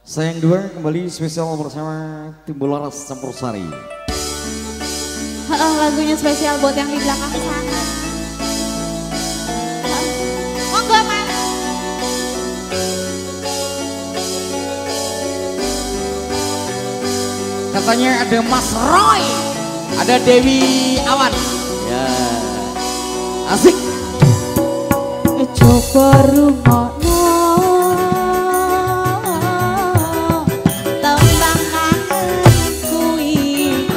Sayang dua kembali spesial bersama Timbul Laras Campur Sari. Lagunya spesial buat yang di belakang sana. Monggo Mas. Katanya ada Mas Roy, ada Dewi Awan. Ya, asik. Coba rungokno tembang kangenku iki,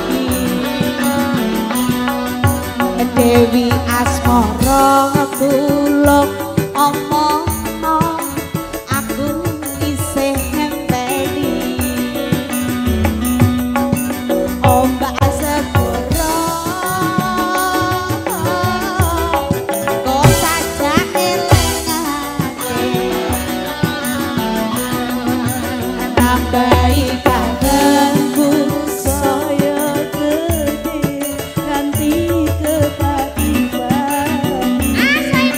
Dewi Asmara tulung omongno aku isih ngenteni ombak segara kok sajak elengake nambahi kangenku saya gede ganti kepatiban andai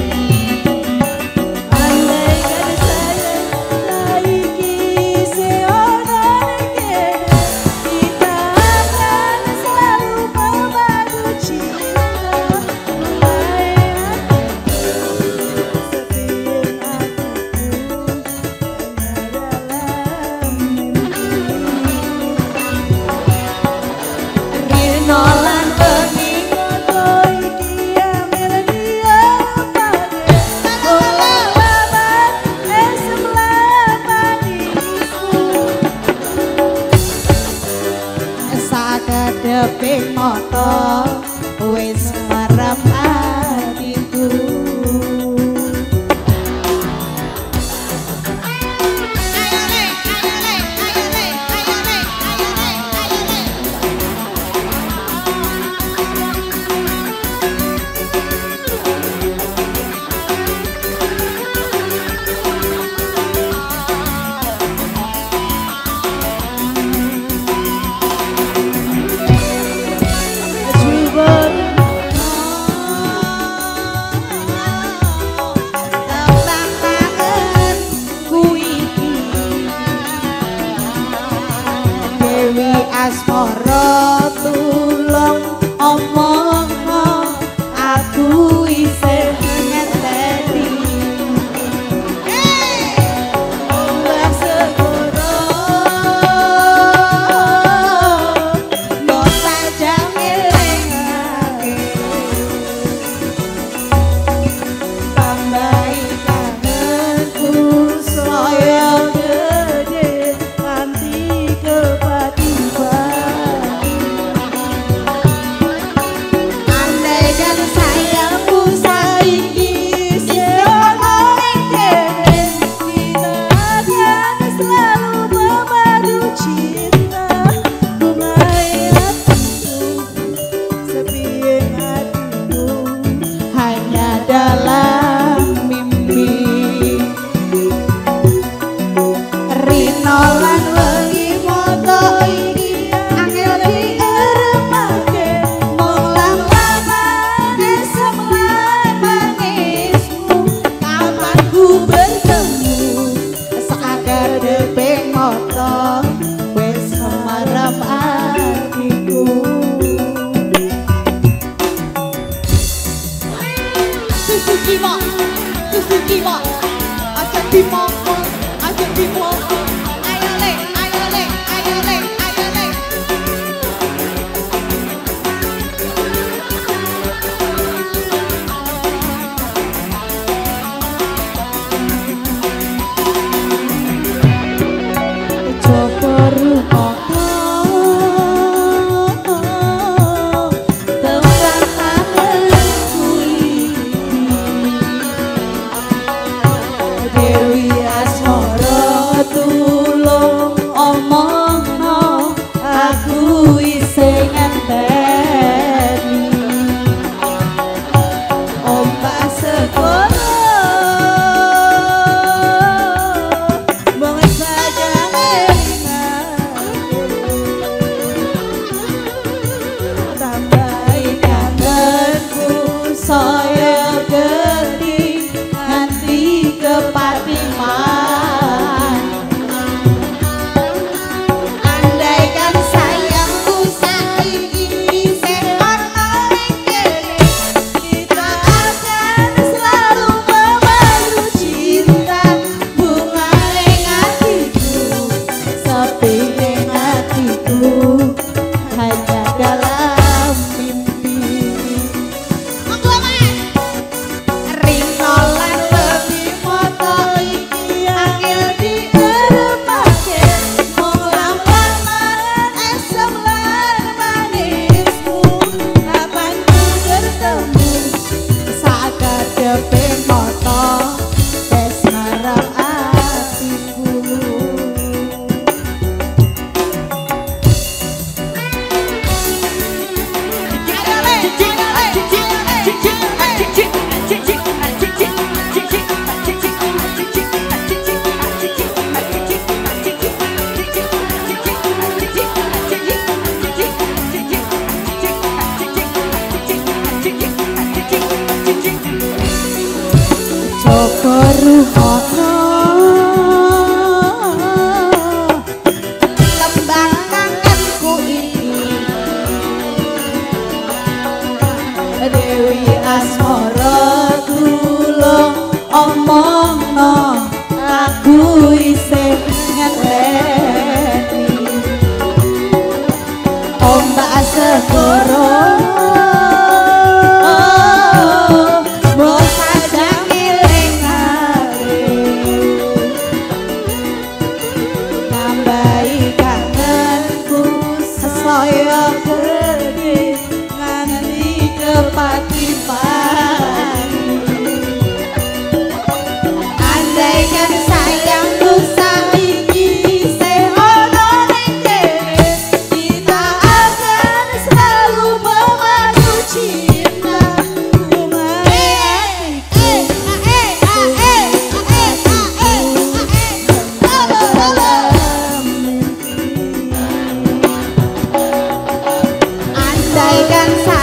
kan saya saiki seono kene kita akan selalu memadu cinta mulai setiap hatiku dalam mimpi Rino lan bengi ngono iki amel dia pake olawan sebelah manisku sakedeping mata wis marem atiku. Dewi Asmara tulung omongno aku isih ngenteni ombak segara kok sajak elengake tambahi kangenku saya gede ganti kepatiban andai kan sayangku saiki seono kene kita akan selalu memadu cinta mulai hatiku sepi hatiku hanya dalam mimpi Rino lan wengi moto iki angel diarepake mung lama-lamane sebelah mangismu kapan ku bertemu sakedeping mata wis marem atiku. Susu kimo, aja dimongkon, aja dimongkon. Ayo le, ayo le, ayo le, ayo le. Coba rungokno tembang kangenku iki, Dewi rungokno tembang kangenku iki Dewi Asmara tulung omongno aku isih ngerti ombak segoro mbok sajang ngelingake nambahi kangenku sesaya gede nganti kepatipan andaikan sayangku saiki isih ono ning kene kita akan selalu memadu cinta andaikan